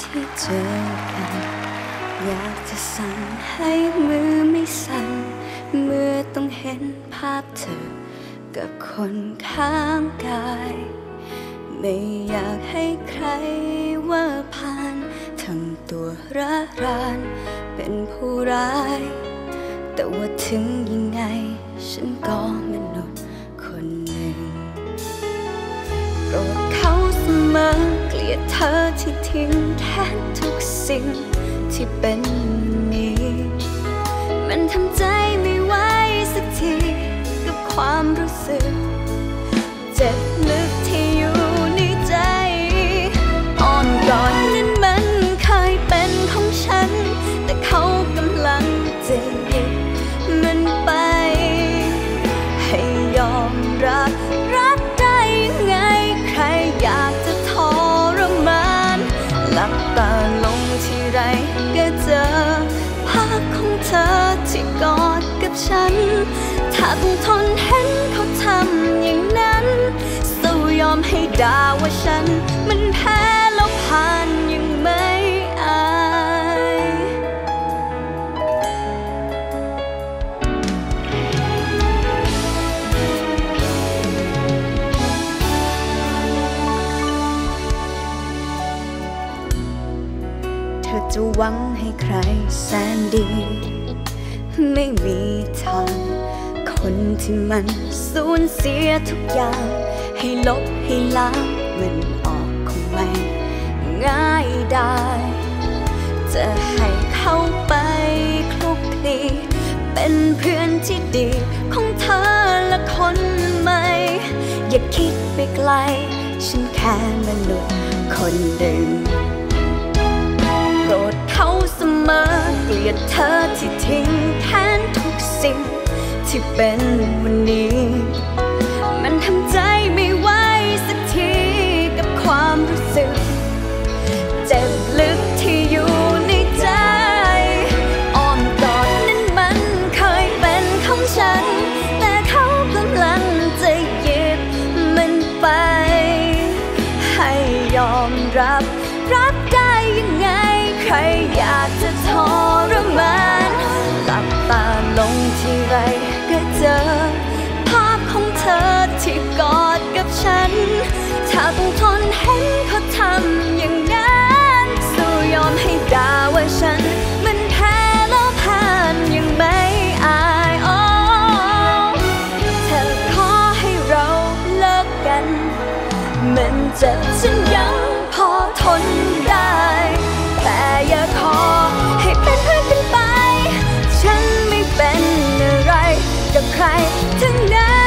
ที่เจอกันอยากจะสั่งให้มือไม่สั่นเมื่อต้องเห็นภาพเธอกับคนข้างกายไม่อยากให้ใครว่าผ่านทำตัวร้ารานเป็นผู้ร้ายแต่ว่าถึงยังไงฉันก็มนุษย์คนหนึ่งโกรธเขาเสมอเกลียดเธอที่ทิ้งแทนทุกสิ่งที่เป็นนี้มันทำใจไม่ไหวสักทีกับความรู้สึกเจ็บลึกที่อยู่ในใจอ่อนกอดนั้นมันเคยเป็นของฉันแต่เขากำลังจะหยิบมันไปให้ยอมรับได้ยังไงใครอยากจะทรมานหลับตาลงทีไรก็เจอภาพของเธอที่กอดกับฉันถ้าต้องทนเห็นเขาทำอย่างนั้นสู้ยอมให้ด่าว่าฉันมันแพ้แล้วผ่านยังไม่อายเธอจะหวังให้ใครแสนดีไม่มีทางคนที่มันสูญเสียทุกอย่างให้ลบให้ล้างมันออกคงไม่ง่ายได้จะให้เข้าไปคลุกคลีเป็นเพื่อนที่ดีของเธอและคนใหม่อย่าคิดไปไกลฉันแค่มนุษย์คนหนึ่งโกรธเขาเสมอเกลียดเธอที่ทิ้งแทนทุกสิ่งที่เป็นวันนี้มันทำใจไม่ไหวสักทีกับความรู้สึกเจ็บลึกที่อยู่ในใจอ้อมกอดนั้นมันเคยเป็นของฉันแต่เขากำลังจะหยิบมันไปให้ยอมรับได้ยังไงใครอยากจะทรมานหลับตาลงทีไรก็เจอภาพของเธอที่กอดกับฉันถ้าต้องทนเห็นเขาทำอย่างนั้นสู้ยอมให้ด่าว่าฉันมันแพ้แล้วผ่านยังไม่อายเธอขอให้เราเลิกกันมันเจ็บฉันยังพอทนได้แต่อย่าขอให้เป็นเพื่อนกันไปฉันไม่เป็นอะไรกับใครทั้งนั้น